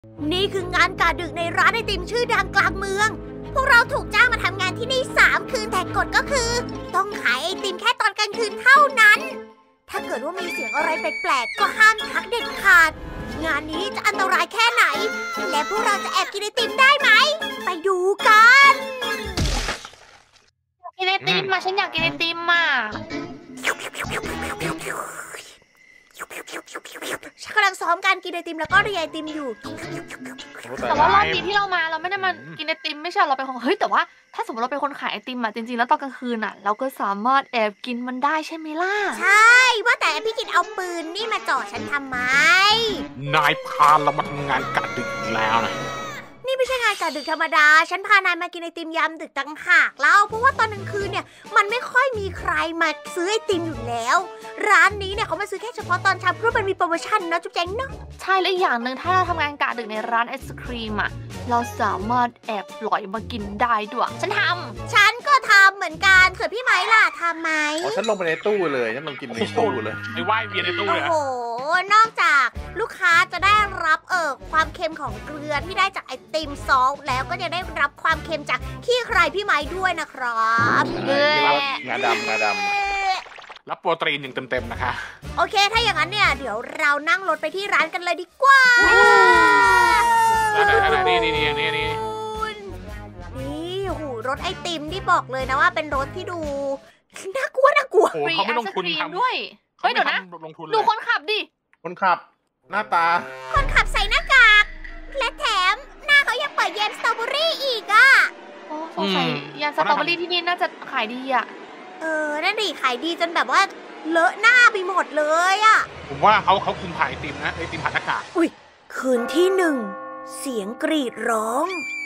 นี่คืองานกะดึกในร้านไอติมชื่อดังกลางเมืองพวกเราถูกจ้างมาทำงานที่นี่3 คืนแต่กฎก็คือต้องขายไอติมแค่ตอนกลางคืนเท่านั้นถ้าเกิดว่ามีเสียงอะไรแปลกๆก็ห้ามทักเด็ดขาดงานนี้จะอันตรายแค่ไหนและพวกเราจะแอบกินไอติมได้ไหมไปดูกันกินไอติมมาฉันอยากกินไอติมมาฉันกำลังซ้อมการกินไอติมแล้วก็เรียไอติมอยู่แต่ว่ารอบนี้ที่เรามาเราไม่ได้มากินไอติมไม่ใช่เราเป็นคนเฮ้ยแต่ว่าถ้าสมมติเราเป็นคนขายไอติมอะจริงๆแล้วตอนกลางคืนอะเราก็สามารถแอบกินมันได้ใช่ไหมล่ะใช่ว่าแต่พี่กินเอาปืนนี่มาจ่อฉันทำไมนายพาเรามาทำงานกะดึกแล้วนะนี่ไม่ใช่งานกะดึกธรรมดาฉันพานายมากินไอติมยามดึกต่างหากเล่าเพราะว่าตอนกลางคืนเนี่ยมันไม่ค่อยมีใครมาซื้อไอติมอยู่แล้วร้านนี้เนี่ยเขามาซื้อแค่เฉพาะตอนเช้าเพราะมันมีโปรโมชั่นนะจุ๊บแจงเนาะใช่และอย่างหนึ่งถ้าเราทำงานกะดึกในร้านไอศครีมอะเราสามารถแอบปล่อยมากินได้ด้วยฉันก็ทำเหมือนกันส่วนพี่ไม้ล่ะทำไหมอ๋อฉันลงไปในตู้เลยฉันลงกินในตู้เลยไอ้ว่ายเวียนในตู้เลยโอ้โหนอกจากลูกค้าจะได้รับความเค็มของเกลือที่ได้จากไอติมซอสแล้วก็จะได้รับความเค็มจากขี้ใครพี่ไม้ด้วยนะครับงาดำรับโปรตีนอย่างเต็มๆนะคะโอเคถ้าอย่างนั้นเนี่ยเดี๋ยวเรานั่งรถไปที่ร้านกันเลยดีกว่านี่โหรถไอติมที่บอกเลยนะว่าเป็นรถที่ดูน่ากลัวโอ้เขาไม่ลงทุนทำด้วยเฮ้ยเดี๋ยวนะดูคนขับดิคนขับหน้าตาคนขับใส่หน้ากากและแถมหน้าเขายังเปิดแยมสตรอเบอรี่อีกอ่ะโอ้สงสัยแยมสตรอเบอรี่ที่นี่น่าจะขายดีอ่ะนั่นดิขายดีจนแบบว่าเลอะหน้าไปหมดเลยอ่ะผมว่าเขาคุมขายไอติมนะไอติมผ่านหน้ากากอุ้ยคืนที่1เสียงกรีดร้อง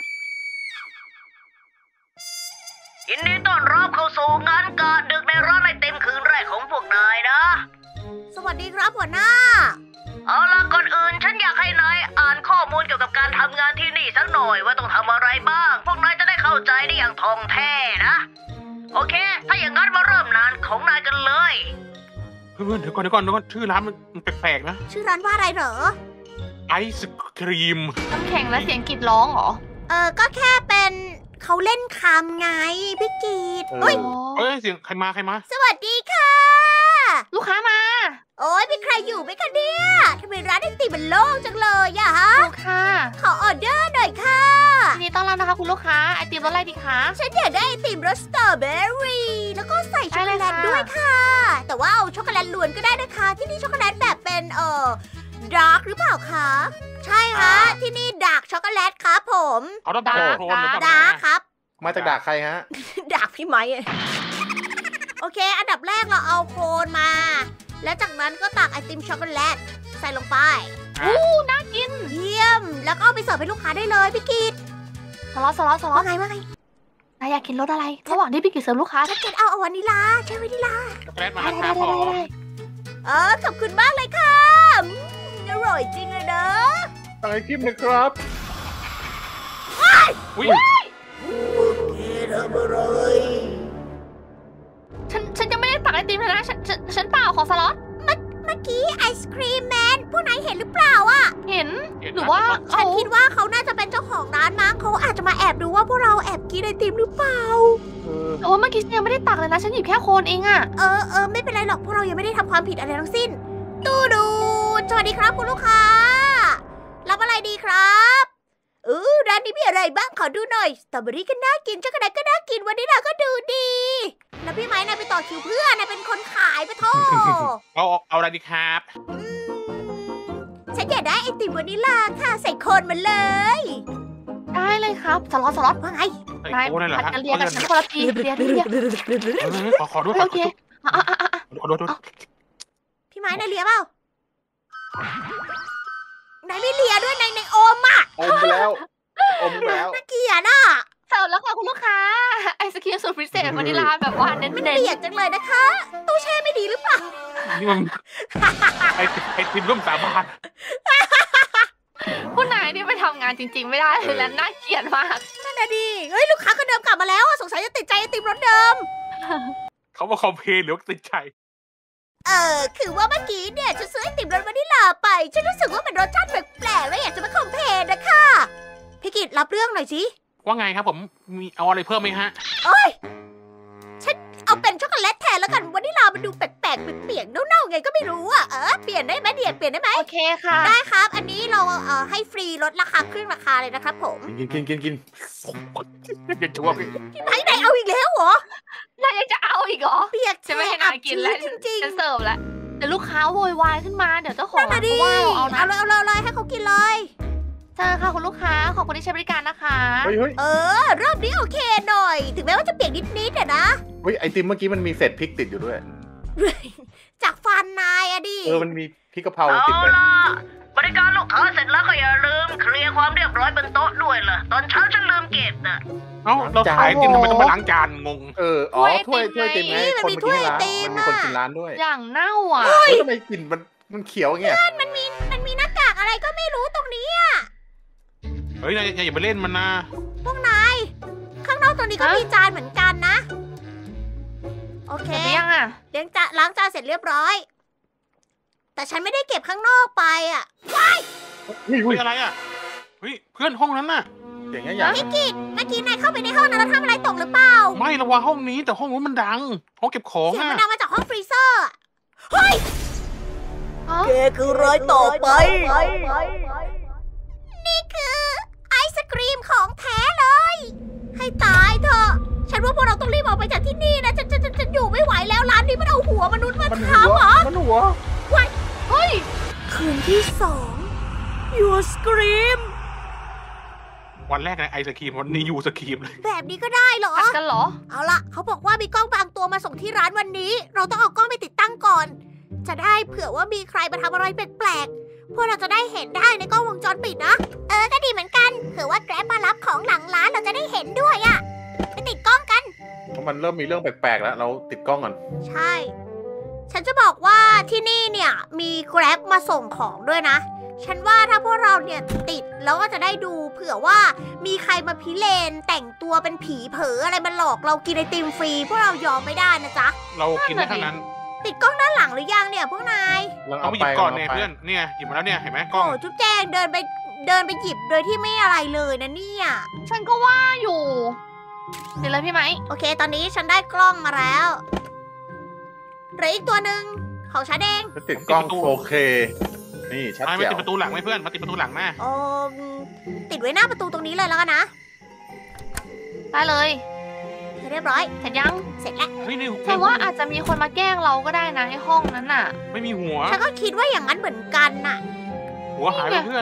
ยินดีต้อนรับเข้าสู่งานกะดึกในร้านไอติมคืนแรกของพวกนายนะสวัสดีครับหัวหน้าเอาล่ะก่อนอื่นฉันอยากให้นายอ่านข้อมูลเกี่ยวกับการทำงานที่นี่สักหน่อยว่าต้องทำอะไรบ้างพวกนายจะได้เข้าใจได้อย่างท่องแท้นะโอเคถ้าอย่างนั้นมาเริ่มงานของนายกันเลยเพื่อนเดี๋ยวก่อนชื่อร้านมันแปลกๆนะชื่อร้านว่าอะไรเหรอไอศครีมน้ำแข็งและเสียงกรีดร้องเหรอก็แค่เป็นเขาเล่นคำไงพี่กีดเสียงใครมาสวัสดีค่ะลูกค้ามาโอ้ยมีใครอยู่ไหมคะเนี่ยทำไมร้านไอติมมันโล่งจังเลยอะฮะลูกค้าขอออเดอร์หน่อยค่ะนี่ต้อนรับนะคะคุณลูกค้าไอติมรสอะไรดีคะฉันอยากได้ไอติมรสสตรอเบอรี่แล้วก็ใส่ช็อกโกแลตด้วยค่ะแต่ว่าเอาช็อกโกแลตล้วนก็ได้นะคะที่นี่ช็อกโกแลตแบบเป็นดาร์กหรือเปล่าคะใช่ฮะที่นี่ดาร์กช็อกโกแลตครับผมเขาต้องดาร์กครับมาจากดาร์กใครฮะดาร์กพี่ไม้โอเคอันดับแรกเราเอาโคนมาแล้วจากนั้นก็ตักไอติมช็อกโกแลตใส่ลงไปน่ากินเยี่ยมแล้วก็เอาไปเสิร์ฟให้ลูกค้าได้เลยพี่กิตสล็อตว่าไงนายอยากกินรสอะไรระหว่างที่พี่กิตเสิร์ฟลูกค้าฉันจะเอาวานิลาใช่วานิลาช็อกโกแลตมาครับผมขอบคุณมากเลยค่ะอร่อยจริงเลยนะตักไอติมนะครับอุ้ยทำอะไรฉันจะไม่ได้ตักไอติมเลยนะฉันเปล่าของสล็อตเมื่อกี้ไอศครีมแมนพวกนายเห็นหรือเปล่าอ่ะเห็นหรือว่าฉันคิดว่าเขาน่าจะเป็นเจ้าของร้านมั้งเขาอาจจะมาแอบดูว่าพวกเราแอบกินไอติมหรือเปล่าแต่ว่าเมื่อกี้ฉันยังไม่ได้ตักเลยนะฉันหยิบแค่โคนเองอ่ะไม่เป็นไรหรอกพวกเรายังไม่ได้ทำความผิดอะไรทั้งสิ้นตู้ดูสวัสดีครับคุณลูกค้ารับอะไรดีครับร้านนี้มีอะไรบ้างขอดูหน่อยสตรอเบอรี่ก็น่ากินช็อกโกแลตก็น่ากินวันนี้เราก็ดูดีแล้วพี่ไม้นายไปต่อคิวเพื่อนายเป็นคนขายปะโทเอาอะไรดีครับฉันอยากได้ไอติมวานิลาค่ะใส่โคนมาเลยได้เลยครับสล็อตว่าไงนายผัดกันเรียนกันฉันคนละทีเรียนขอดูโอเคพี่ไม้นายเลียเปล่านายไม่เลียด้วยในอมอ่ะอมแล้วน่าเกลียดอ่ะเสิร์ฟแล้วค่ะคุณลูกค้าไอศครีมสูตรพิเศษวานิลาแบบว่าเน้นๆมันเกลียดจังเลยนะคะตู้แช่ไม่ดีหรือเปล่านี่มันไอติมร่วมสาบานผู้นายนี่ไปทำงานจริงๆไม่ได้เลยแล้วน่าเกลียดมากนั่นน่ะดิเฮ้ยลูกค้าคนเดิมกลับมาแล้วสงสัยจะติดใจไอติมรสเดิมเขาว่าคอมเพลหรือติดใจคือว่าเมื่อกี้เนี่ยฉันซื้อไอติมรสวานิลาไป ฉันรู้สึกว่ามันรสชาติแปลกๆแล้วอยากจะมาคอมเพลนนะคะพี่กิตรับเรื่องหน่อยสิว่าไงครับผมมีเอาอะไรเพิ่มไหมฮะเอ้ย ฉันเอาเป็นช็อกโกแลตแทนแล้วกันวานิลามันดูแปลกๆเปียกๆเน่าๆไงก็ไม่รู้อ่ะเปลี่ยนได้ไหมเปลี่ยนได้ไหมโอเคค่ะได้ครับ อันนี้เราให้ฟรีลดราคาครึ่งราคาเลยนะครับผมกินอย่าชัวร์ไหนเอาอีกแล้วเหรอนายยังจะเอาอีกเหรอเปียกจะไม่ให้นายกินแล้วจริงจะเสิร์ฟแล้วเดี๋ยวลูกค้าโวยวายขึ้นมาเดี๋ยวเจ้าขๆองนั่นร้าน่ะนดิเขาว่าเราเอานะเอาเลยให้เขากินเลยใช่ค่ะคุณลูกค้าขอบคุณที่ใช้บริการนะคะเฮ้ยรอบนี้โอเคหน่อย ถึงแม้ว่าจะเปียกนิดๆอะนะเฮ้ยไอติมเมื่อกี้มันมีเศษพริกติดอยู่ด้วยจากฟันนายอะดิมันมีพริกกะเพราเอาติดเลยล่ะบริการลูกค้าเสร็จแล้วก็อย่าลืมเคลียร์ความเรียบร้อยบนโต๊ะด้วยล่ะตอนเช้าฉันลืมเก็บน่ะเอ้าเราขายไอติมทำไมต้องมาล้างจานงงถ้วยไอติมไงคนเมื่อกี้ร้านมันมีคนกินร้านด้วยอย่างเน่าอ่ะทำไมกลิ่นมันเขียวอย่างเงี้ยมันมีหน้ากากอะไรก็ไม่รู้ตรงนี้เฮ้ยนายอย่าไปเล่นมันนะพวกนาย ข้างนอกตรงนี้ก็มีจานเหมือนกันนะ โอเคเสร็จหรือยังอ่ะล้างจานเสร็จเรียบร้อย แต่ฉันไม่ได้เก็บข้างนอกไปอ่ะเฮ้ยอะไรอ่ะเฮ้ยเพื่อนห้องนั้นน่ะอย่างเงี้ยอย่างพี่กิตเมื่อกี้นายเข้าไปในห้องนั้นแล้วทำอะไรตกหรือเปล่าไม่ระวังห้องนี้แต่ห้องนู้นมันดังห้องเก็บของเสียงอ่ะมันดังมาจากห้องฟรีเซอร์อะเฮ้ยอ๋อแกคือรอยต่อไป นี่คือไอศกรีมของแท้เลย ให้ตายเถอะ ฉันว่าพวกเราต้องรีบออกไปจากที่นี่นะ ฉันอยู่ไม่ไหวแล้วร้านนี้มันเอาหัวมนุษย์มาทำเหรอมันหัวเฮ้ยคืนที่2 Your Scream วันแรกไอศครีมวันนี้ยูสครีมเลยแบบนี้ก็ได้เหรอกัดกันเหรอเอาล่ะ เขาบอกว่ามีกล้องบางตัวมาส่งที่ร้านวันนี้ เราต้องเอากล้องไปติดตั้งก่อน จะได้เผื่อว่ามีใครมาทำอะไรแปลกๆ พวกเราจะได้เห็นได้ในกล้องวงจรปิดนะ ก็ดีเหมือนกัน เผื่อว่าแกร็บมารับของหลังร้านเราจะได้เห็นด้วยอะไปติดกล้องกันเพราะมันเริ่มมีเรื่องแปลกๆแล้ว เราติดกล้องก่อนใช่ ฉันจะบอกว่าที่นี่เนี่ยมีแกร็บมาส่งของด้วยนะ ฉันว่าถ้าพวกเราเนี่ยติดแล้วก็จะได้ดูเผื่อว่ามีใครมาพิเรนแต่งตัวเป็นผีเผลออะไรมาหลอกเรากินไอติมฟรีพวกเรายอมไม่ได้นะจ๊ะเรากินได้เท่านั้นติดกล้องด้านหลังหรือยังเนี่ยพวกนายเอาไปหยิบก่อนเนี่ยเพื่อนเนี่ยหยิบมาแล้วเนี่ยเห็นไหมกล้โอ้องจุ๊บแจงเดินไปหยิบโดยที่ไม่อะไรเลยนะเนี่ยฉันก็ว่าอยู่ติดเลยพี่ไหมโอเค ตอนนี้ฉันได้กล้องมาแล้วเหลืออีกตัวหนึ่งของฉันเองจะติดกล้อง 4K นี่ชัดไม่เจ๋วติดประตูหลังไหมเพื่อนมาติดประตูหลังแม่โอ้ติดไว้หน้าประตูตรงนี้เลยแล้วกันนะได้เลยเรียบร้อยเสร็จยังเสร็จแล้วเฮ้ยนี่แต่ว่าอาจจะมีคนมาแกล้งเราก็ได้นะไอ้ห้องนั้นน่ะไม่มีหัวฉันก็คิดว่าอย่างนั้นเหมือนกันน่ะหัวหายไปเพื่อน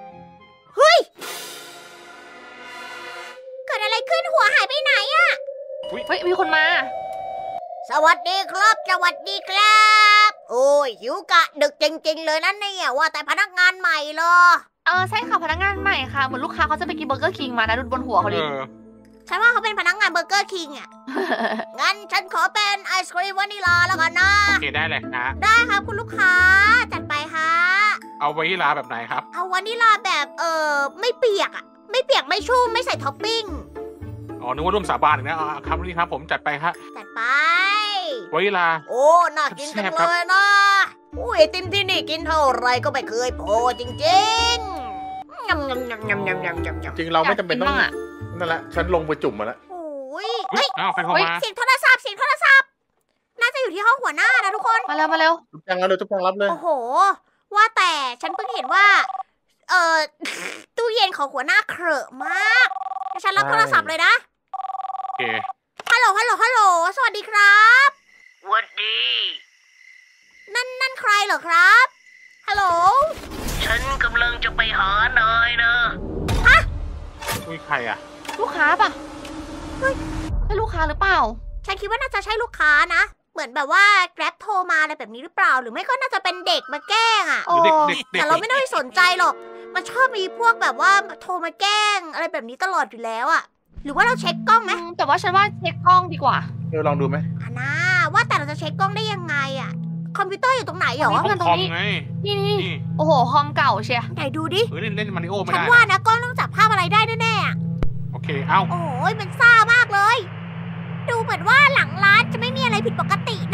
เกิดอะไรขึ้นหัวหายไปไหนอะเฮ้ยมีคนมาสวัสดีครับ สวัสดีครับ โอ้ยหิวกะดึกจริงๆเลยนะเนี่ยว่าแต่พนักงานใหม่เหรอใช่ค่ะพนักงานใหม่ค่ะเหมือนลูกค้าเขาจะไปกินเบอร์เกอร์คิงมานะดูบนหัวเขาดิฉันว่าเขาเป็นพนักงานเบอร์เกอร์คิงอะ งั้นฉันขอเป็นไอศครีมวานิลาแล้วกันนะโอเคได้เลยนะได้ครับคุณลูกค้า จัดไปฮะเอาไว้ลาแบบไหนครับเอาวานิลาแบบไม่เปียกอะไม่เปียกไม่ชุ่มไม่ใส่ท็อปปิ้งอ๋อนึกว่าร่วมสาบานอีกนะครับนี่ครับผมจัดไปฮะจัดไปไว้ลาโอ้ น่ากินจังเลยนะอุ้ยไอติมที่นี่กินเท่าไรก็ไม่เคยพอจริงๆยำยำยำยำยำยำยำยำจริงเราไม่จำเป็นต้องอยากกินบ้างอะนั่นแหละ ฉันลงไปจุ่มมาแล้วโอ้ยเฮ้ยอ้าวใครเข้ามาเสียงโทรศัพท์น่าจะอยู่ที่ห้องหัวหน้านะทุกคนมาเร็วจุ๊บแจงแล้วเลยจุ๊บแจงรับเลยโอ้โห ว่าแต่ฉันเพิ่งเห็นว่า ตู้เย็นของหัวหน้าเครอะมากเดี๋ยวฉันรับโทรศัพท์เลยนะโอเคฮัลโหล สวัสดีครับหวัดดีนั่นใครเหรอครับ ฮัลโหลฉันกำลังจะไปหานายนะอุ้ยใครอ่ะๆลูกค้าป่ะเฮ้ยใช่ลูกค้าหรือเปล่าฉันคิดว่าน่าจะใช่ลูกค้านะ เหมือนแบบว่า Grab โทรมาอะไรแบบนี้หรือเปล่า หรือไม่ก็น่าจะเป็นเด็กมาแกล้งอะหรือเด็กแต่เราไม่ได้สนใจหรอก มันชอบมีพวกแบบว่าโทรมาแกล้งอะไรแบบนี้ตลอดอยู่แล้วอะหรือว่าเราเช็คกล้องไหมแต่ว่าฉันว่าเช็คกล้องดีกว่าเดี๋ยวลองดูไหมนะว่าแต่เราจะเช็คกล้องได้ยังไงอะคอมพิวเตอร์อยู่ตรงไหนเหรอเพื่อนตรงนี้ไงนี่นี่โอ้โหคอมเก่าเชียไหนดูดิเล่นมาริโอไม่ฉันได้ว่านะนะกล้องต้องจับภาพอะไรได้แน่ๆอะโอเคเอ้าโอ้ยมันซ่ามากเลย ดูเหมือนว่าหลังร้านจะไม่มีอะไรผิดปกตินะ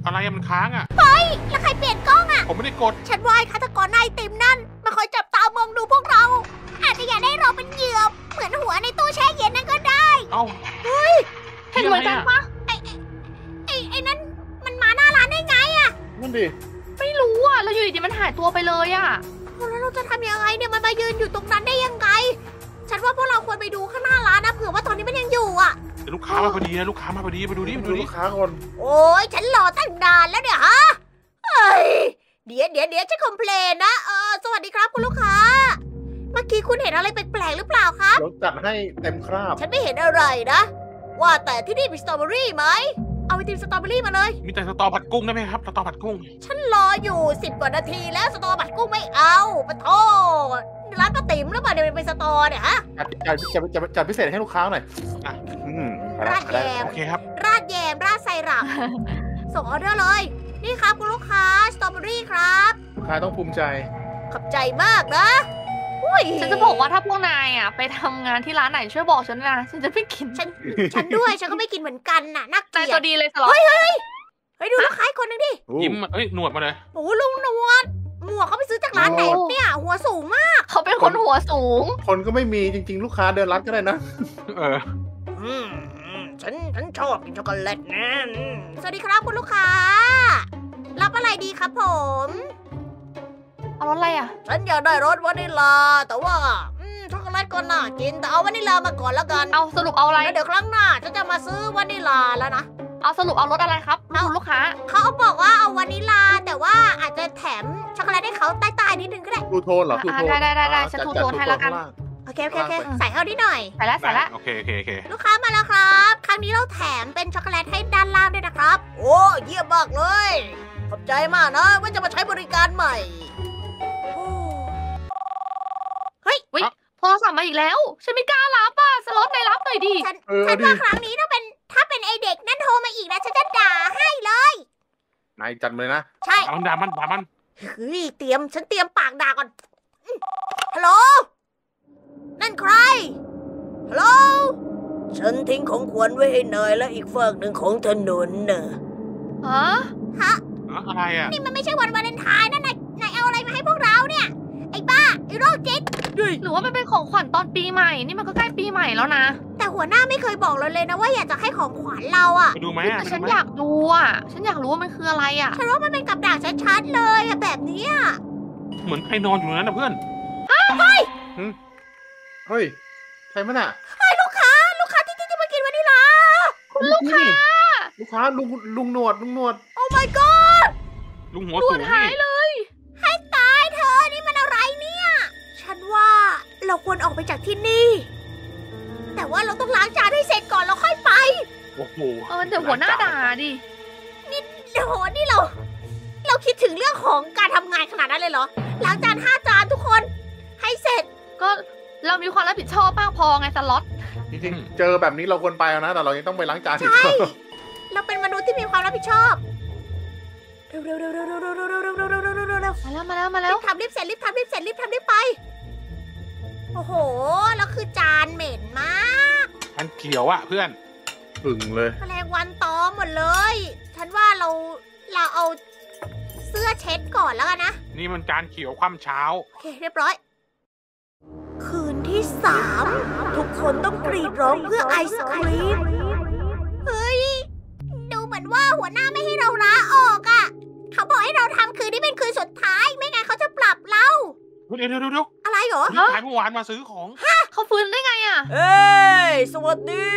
อะไรมันค้างอ่ะแล้วใครเปลี่ยนกล้องอะผมไม่ได้กดฉันว่าไอ้ฆาตกรนายติมนั่นมาคอยจับตามองดูพวกเรา อาจจะอยากได้เราเป็นเหยื่อเหมือนหัวในตู้แช่เย็นนั่นก็ได้เอ้าเห็นเหมือนกันปะไอ้นั่นมันมาหน้าร้านได้ไงอะนั่นดิไม่รู้อ่ะแล้วอยู่ดีๆมันหายตัวไปเลยอ่ะแล้วเราจะทำยังไงเนี่ยมันมายืนอยู่ตรงนั้นได้ยังไง ฉันว่าพวกเราควรไปดูข้างหน้าร้านนะเผื่อว่าตอนนี้มันยังอยู่อะเดี๋ยวลูกค้ามาพอดีนะลูกค้ามาพอดีไปดูดิไปดูดิลูกค้าก่อนโอ้ยฉันรอตั้งนานแล้วเนี่ยฮะเอ้ยเดี๋ยวฉันคอมเพลนนะสวัสดีครับคุณลูกค้า เมื่อกี้คุณเห็นอะไรแปลกๆหรือเปล่าครับเดี๋ยวจัดให้เต็มคราบฉันไม่เห็นอะไรนะ ว่าแต่ที่นี่มีสตรอเบอรี่ไหม เอาไอติมสตรอเบอรี่มาเลยมีแต่สตอผัดกุ้งได้ไหมครับสตอผัดกุ้งฉันรออยู่10 กว่านาทีแล้วสตรอบัตรกุ้งไม่เอาปะโทร้านป้าติ๋มแล้วมาเดี๋ยวเป็นสตรอเนี่ยฮะจัดพิเศษให้ลูกค้าหน่อยไปแล้วราดไปแยแล้วมโอเคครับราดแยม ราดไซรัป ส่งออเดอร์เลย นี่ครับคุณลูกค้าสตรอเบอรี่ครับลูกค้าต้องภูมิใจขอบใจมากนะอุ้ยฉันจะบอกว่าถ้าพวกนายอ่ะไปทำงานที่ร้านไหนช่วยบอกฉันนะฉันจะไม่กินฉันด้วย ฉันก็ไม่กินเหมือนกันน่ะน่าเกนายลียตัดวดีเลยสล็อตเฮ้ยดูลูกค้าอีกคนนึงดิยิ้มเอ้ยหนวดมาเลยโอ้โหลุงหนวด หมวกเขาไปซื้อจากร้านไหนเนี่ยหัวสูงมากเขาเป็นคนหัวสูงคนก็ไม่มีจริง ๆ ลูกค้าเดินรัดก็ได้นะเออฉันชอบกินช็อกโกแลตนะสวัสดีครับคุณลูกค้า รับอะไรดีครับผมเอารถอะไรอ่ะฉันอยากได้รสวานิลลา แต่ว่าช็อกโกแลตก็น่ากิน แต่เอาวานิลลามาก่อนแล้วกันเอาสรุปเอาอะไรแล้วเดี๋ยวครั้งหน้าฉันจะมาซื้อวานิลลาแล้วนะเอาสรุปเอารถอะไรครับลูกค้าเขาบอกว่าเอาวานิลลา แต่ว่าอาจจะแถมช็อกโกแลตให้เขาใต้ๆนิดนึงก็ได้ทูโทนเหรอทูโทนได้ฉันทูโทนให้แล้วกันโอเค ใส่เข้านิดหน่อยใส่ละโอเคลูกค้ามาแล้วครับ ครั้งนี้เราแถมเป็นช็อกโกแลตให้ด้านล่างด้วยนะครับ โอ้เยี่ยมมากเลย ขอบใจมากนะว่าจะมาใช้บริการใหม่โทรศัพท์มาอีกแล้ว ฉันไม่กล้ารับอ่ะสล็อตนายรับหน่อยดิฉันดิว่าครั้งนี้ถ้าเป็นไอเด็กนั่นโทรมาอีกนะฉันจะด่าให้เลยนายจัดเลยนะใช่เอาด่ามันเฮ้ยฉันเตรียมปากด่าก่อนฮัลโหลนั่นใครฮัลโหลฉันทิ้งของขวัญไว้ให้นายและอีกฝั่งหนึ่งของถนนน่ะฮะฮะอะไรอ่ะนี่มันไม่ใช่วันวาเลนไทน์นะนายเอาอะไรมาให้พวกเราเนี่ยไอ้บ้าไอ้โรคจิตหรือว่ามันเป็นของขวัญตอนปีใหม่ นี่มันก็ใกล้ปีใหม่แล้วนะแต่หัวหน้าไม่เคยบอกเราเลยนะว่าอยากจะให้ของขวัญเราอะไปดูไหมแต่ฉันอยากดูอ่ะ ฉันอยากรู้ว่ามันคืออะไรอ่ะฉันว่ามันเป็นกับดักชัดๆเลยอะแบบเนี้ยเหมือนใครนอนอยู่นั้นนะเพื่อนเฮ้ย ใช่ไหมน่ะไอ้ลูกค้าที่จะมากินวานิลลาลูกค้าลูกค้าลุงหนวดโอ้ my god ลุงหัวสูงหายนี่เลยให้ตายเธอนี่มันอะไรเนี่ย ฉันว่าเราควรออกไปจากที่นี่ แต่ว่าเราต้องล้างจานให้เสร็จก่อนแล้วค่อยไปโอ้โหเดี๋ยวหัวหน้าด่าดิโอ้โหนี่เราคิดถึงเรื่องของการทำงานขนาดนั้นเลยเหรอ ล้างจาน5 จานทุกคน ให้เสร็จก็เรามีความรับผิดชอบมากพอไงสล็อตจริงๆ เจอแบบนี้เราควรไปแล้วนะ แต่เรายังต้องไปล้างจานอีกใช่ เราเป็นมนุษย์ที่มีความรับผิดชอบ เร็วมาแล้วรีบทำรีบเสร็จรีบทำรีบไป โอ้โห แล้วคือจานเหม็นมากมันเขียวอ่ะเพื่อนผึ่งเลยแมลงวันตอมหมดเลย ฉันว่าเราเอาเสื้อเช็ดก่อนแล้วกันนะนี่มันจานเขียวคว่ำเช้าโอเคเรียบร้อย คืนที่ 3 ทุกคนต้องกรีดร้องเพื่อไอศครีม เฮ้ย ดูเหมือนว่าหัวหน้าไม่ให้เราลาออกอะ่ะ เขาบอกให้เราทำคืนนี้เป็นคืนสุดท้าย ไม่งั้นเขาจะปรับเราเดี๋ยวอะไรเหรอนี่ขายเมื่อวานมาซื้อของเขาฟื้นได้ไงอ่ะเอ้ย สวัสดี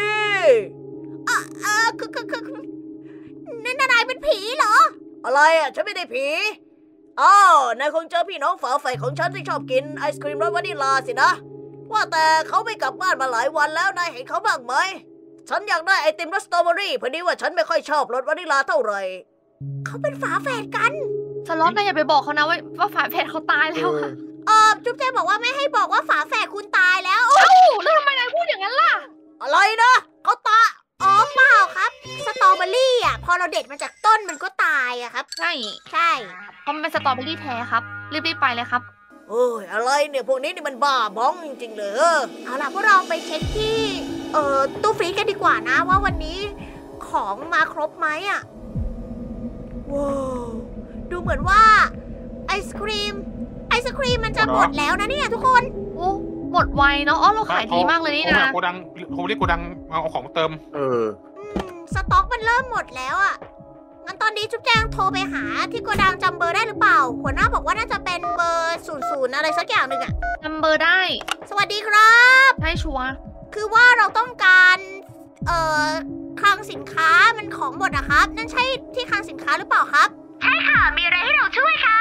คือนั่นนายเป็นผีเหรอ อะไรอ่ะ ฉันไม่ได้ผี อ้าวนายคงเจอพี่น้องฝาแฝดของฉันที่ชอบกินไอศครีมรสวานิลลาสินะ ว่าแต่เขาไม่กลับบ้านมาหลายวันแล้ว นายเห็นเขาบ้างไหม ฉันอยากได้ไอติมรสสตรอเบอรี่พอดีว่าฉันไม่ค่อยชอบรสวานิลลาเท่าไหร่ เขาเป็นฝาแฝดกันสล็อตนายอย่าไปบอกเขานะว่าฝาแฝดเขาตายแล้วค่ะจุ๊บแจบอกว่าไม่ให้บอกว่าฝาแฝดคุณตายแล้วแล้วทำไมนายพูดอย่างนั้นล่ะอะไรนะเขาตายอ๋อเปล่าครับ สตรอเบอรี่อ่ะ พอเราเด็ดมาจากต้นมันก็ตายอะครับใช่ใช่เพราะมันเป็นสตรอเบอรี่แท้ครับ รีบๆไปเลยครับโอ้ยอะไรเนี่ยพวกนี้นี่มันบ้าบ้องจริงๆเลยเอาล่ะพวกเราไปเช็คที่ตู้ฟรีซกันดีกว่านะว่าวันนี้ของมาครบไหมอ่ะว้าวดูเหมือนว่าไอศครีมมันจะหมดแล้วนะเนี่ยทุกคนโอ้หมดไวเนาะอ๋อเราขายดีมากเลยนี่นะโกดังผมเรียกโกดังเอาของเติมสต็อกมันเริ่มหมดแล้วอ่ะงั้นตอนนี้จุ๊บแจงโทรไปหาที่โกดังจำเบอร์ได้หรือเปล่าหัวหน้าบอกว่าน่าจะเป็นเบอร์00อะไรสักอย่างหนึ่งอ่ะจำเบอร์ได้สวัสดีครับให้ชัวร์คือว่าเราต้องการคลังสินค้ามันของหมดอะครับนั่นใช่ที่คลังสินค้าหรือเปล่าครับใช่ค่ะ มีอะไรให้เราช่วยคะ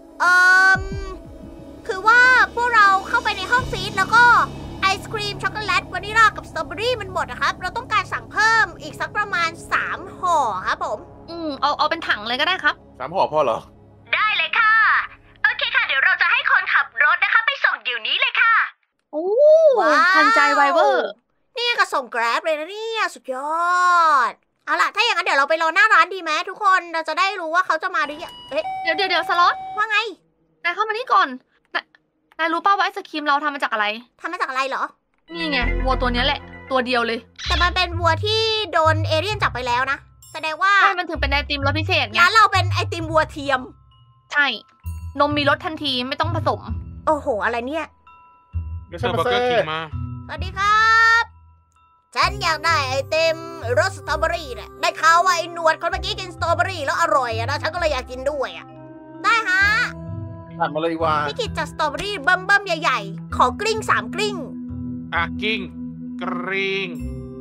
คือว่าพวกเราเข้าไปในห้องฟีดแล้วก็ไอศครีมช็อกโกแลตวานิลลากับสตรอเบอรี่มันหมดนะครับเราต้องการสั่งเพิ่มอีกสักประมาณ3ห่อครับผมเอาเป็นถังเลยก็ได้ครับ 3 ห่อพ่อเหรอได้เลยค่ะ โอเคค่ะ เดี๋ยวเราจะให้คนขับรถนะคะไปส่งเดี๋ยวนี้เลยค่ะโอ้ว้าวทันใจไวเวอร์นี่ก็ส่งแกร็บเลยนะเนี่ยสุดยอดเอาล่ะถ้าอย่างนั้นเดี๋ยวเราไปรอหน้าร้านดีไหมทุกคนเราจะได้รู้ว่าเขาจะมาหรือยังเอ๊ะเดี๋ยวสล็อตว่าไงนายเข้ามานี่ก่อนนายรู้ป่าวว่าไอศครีมเราทำมาจากอะไรทำมาจากอะไรเหรอนี่ไงวัวตัวเนี้ยแหละ ตัวเดียวเลยแต่มันเป็นวัวที่โดนเอเลี่ยนจับไปแล้วนะแสดงว่าใช่มันถึงเป็นไอติมรสพิเศษไงร้านเราเป็นไอติมวัวเทียมใช่นมมีรสทันทีไม่ต้องผสมโอ้โหอะไรเนี่ยเดี๋ยวเซอร์เบอร์เกอร์คิงมาสวัสดีครับ ฉันอยากได้ไอติมรสสตรอเบอรี่เนี่ยได้ข่าวว่าไอ้หนวดคนเมื่อกี้กินสตรอเบอรี่แล้วอร่อยอะนะ ฉันก็เลยอยากกินด้วยอะได้ฮะผ่านมาเลยดีกว่าพี่กิจจากสตรอเบอรี่เบิ่มๆใหญ่ๆ ขอกลิ้ง3กลิ้งกิ้งกริง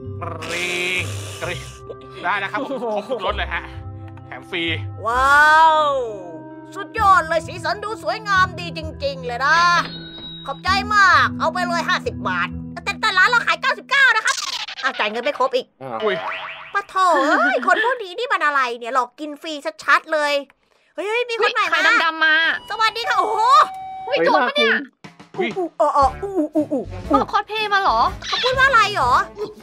ได้นะครับผมครบทุกรสเลยฮะแถมฟรีว้าว สุดยอดเลยสีสันดูสวยงามดีจริงๆเลยนะ ขอบใจมาก เอาไปเลย50 บาท แต่ร้านเราขาย 99 นะครับอ้าวจ่ายเงินไม่ครบอีกอุ้ยปะโถเอ้ย คนพวกนี้นี่มันอะไรเนี่ย หลอกกินฟรีชัดๆเลย เฮ้ย มีคนใหม่ใครมาดำๆมาสวัสดีค่ะ โอ้โหเฮ้ยโจรปะเนี่ยอุ้ยคอสเพลย์มาเหรอเขาพูดว่าอะไรหรอ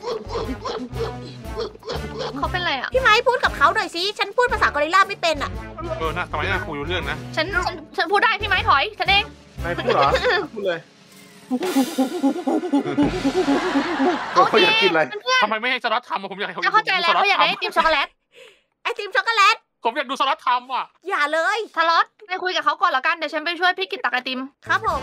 เขาเป็นอะไรอ่ะพี่ไม้พูดกับเขาหน่อยสิ ฉันพูดภาษากอริลลาไม่เป็นอ่ะนะทำไมน่าคุยรู้เรื่องนะฉันพูดได้พี่ไม้ถอยฉันเองนายพูดเหรอ พูดเลยโอเคเขาอยากกินอะไรเพื่อนทำไมไม่ให้สล็อตทำผมอยากให้ๆจะเข้าใจแล้วเขาอยากได้ไอติมช็อกโกแลตไอติมช็อกโกแลตผมอยากดูสล็อตทำอ่ะอย่าเลยสล็อตไปคุยกับเขาก่อนแล้วกันเดี๋ยวฉันไปช่วยพี่กิตตักไอติมครับผม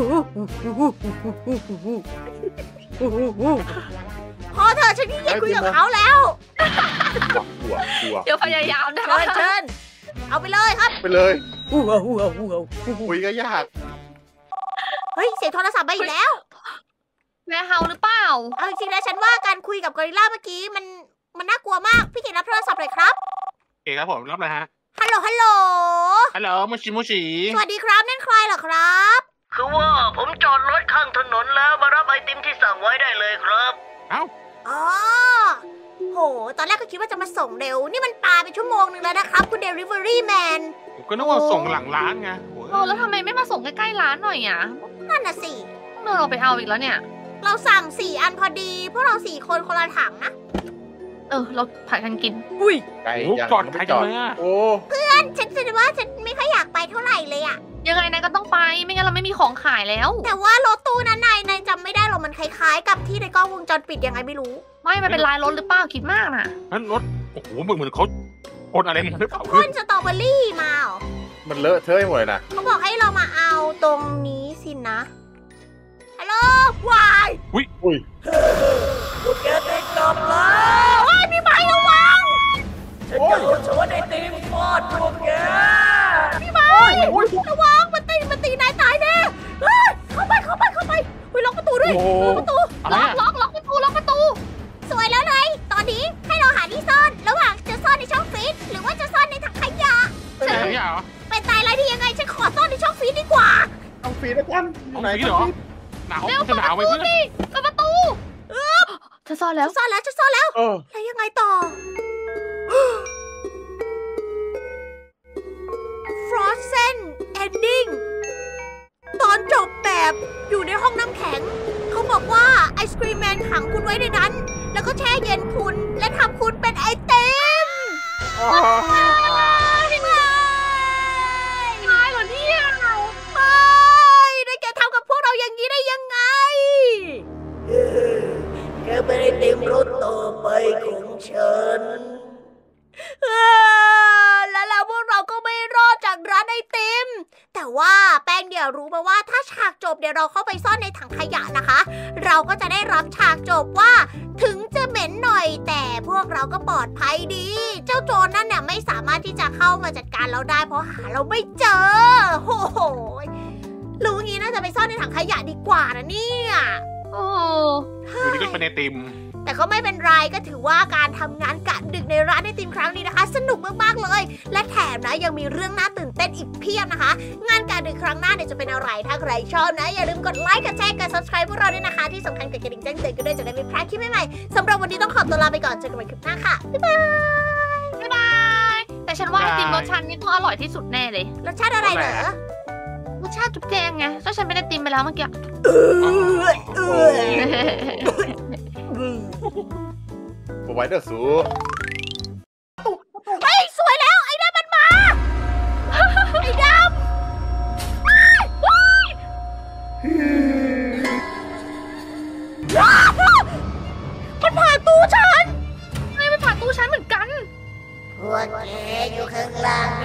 พอเธอะฉันนี่อยากคุยกับเขาแล้วหัวเดี๋ยวพยายามนะเชิญเอาไปเลยครับไปเลยคุยก็ยากเฮ้ย เสียงโทรศัพท์มาอีกแล้วแวร์เฮาหรือเปล่าเอาจริงๆแล้วฉันว่าการคุยกับกอริลลาเมื่อกี้มันน่ากลัวมาก พี่กิตรับโทรศัพท์เลยครับเอกครับผมรับเลยฮะฮัลโหล ฮัลโหลฮัลโหลมุชิสวัสดีครับนั่นใครเหรอครับคือว่าผมจอดรถข้างถนนแล้วมารับไอติมที่สั่งไว้ได้เลยครับเอ้าอ๋อ โห ตอนแรกก็คิดว่าจะมาส่งเร็ว นี่มันปาไปชั่วโมงนึงแล้วนะครับ คุณ Delivery Man ผมก็นึกว่าส่งหลังร้านไงแล้วทำไมไม่มาส่งใกล้ๆร้านหน่อยอ่ะนั่นน่ะสิต้องเดินเราไปเอาอีกแล้วเนี่ยเราสั่ง4 อันพอดี พวกเรา4 คนคนละถังนะเราผัดกันกินอุ้ยไก่ยังจอดไม่ใครจกันอดเลยอ่ะโอ้ฉันว่าฉันไม่ค่อยอยากไปเท่าไหร่เลยอะยังไงนายก็ต้องไปไม่งั้นเราไม่มีของขายแล้วแต่ว่ารถตู้นั้นนายจำไม่ได้หรอกมันคล้ายๆ กับที่ในกล้องวงจรปิดยังไงไม่รู้ไม่มันเป็นลายรถหรือเปล่าคิดมากน่ะนั้นรถ โอ้โหเหมือนเขาโอนอะไรมาหรือเปล่าพ่นสตรอเบอรี่มาเหรอมันเลอะเทอะไปหมดเลยนะเขาบอกให้เรามาเอาตรงนี้สินะ ฮัลโหลวายอุ้ยพวกแกได้กลับแล้วเฮ้ยพี่ไม้ระวังโอ้ยชวนไอติมทอดพวกแกพี่ไม้ระวังมันตีนายตายแน่เฮ้ยเข้าไปเฮ้ยล็อกประตูด้วยโอ้ล็อกประตูอะไรอ่ะล็อกประตูสวยแล้วเลย ตอนนี้ให้เราหาที่ซ่อน ระหว่างจะซ่อนในช่องฟรีซหรือว่าจะซ่อนในถังขยะเป็นอะไรอย่างเหรอเป็นตายอะไรที่ยังไงฉันขอซ่อนในช่องฟรีซดีกว่าต้องฟรีนะกันเอาฟรีเหรอ หนาวเร็วจะหนาวไหมเพื่อนเปิดประตูเธอซ่อนแล้วฉันซ่อนแล้วเออแล้วยังไงต่อ Frozen Ending ตอนจบแบบอยู่ในห้องน้ำแข็ง เขาบอกว่าไอศครีมแมนขังคุณไว้ในนั้น แล้วก็แช่เย็นคุณและทำคุณเป็นไอติมพี่ไม้ตายเหรอเนี่ยไม่ได้แกทำกับพวกเราอย่างนี้ได้ยังไงแกเป็นไอติมรสต่อไปของฉันแล้วเรายวเราเข้าไปซ่อนในถังขยะนะคะ เราก็จะได้รับฉากจบว่าถึงจะเหม็นหน่อยแต่พวกเราก็ปลอดภัยดี เจ้าโจรนั่นเนี่ยไม่สามารถที่จะเข้ามาจัดการเราได้เพราะหาเราไม่เจอโอ้โหรู้งี้น่าจะไปซ่อนในถังขยะดีกว่านะเนี่ยโอ้อยู่ดีก็เป็นไอติมแต่ก็ไม่เป็นไรก็ถือว่าการทำงานกะดึกในร้านไอติมครั้งนี้นะคะ สนุกมากๆเลย และแถมนะยังมีเรื่องน่าตื่นเต้นอีกเพียบนะคะ งานกะดึกครั้งหน้าเนี่ยจะเป็นอะไรถ้าใครชอบนะอย่าลืมกดไลค์กดแชร์กด subscribe พวกเราด้วยนะคะที่สำคัญกดกระดิ่งแจ้งเตือนกันด้วยจะได้ไม่พลาดคลิปใหม่ๆสำหรับวันนี้ต้องขอตัวลาไปก่อนเจอกันใหม่คลิปหน้าค่ะบ๊ายบายบ๊ายบายแต่ฉันว่าไอติมรสชันนี่ต้องอร่อยที่สุดแน่เลยรสชาติอะไรเหรอรสชาติจุ๊บแจงไงก็ฉันเป็นไอติมไปแล้วเมื่อกี้โปรไวเดอร์สูเฮ้ยสวยแล้วไอ้ดำมันมาไอ้ดำมันผ่านตู้ฉันไม่ไปผ่านตู้ฉันเหมือนกันพวกแกอยู่ข้างล่าง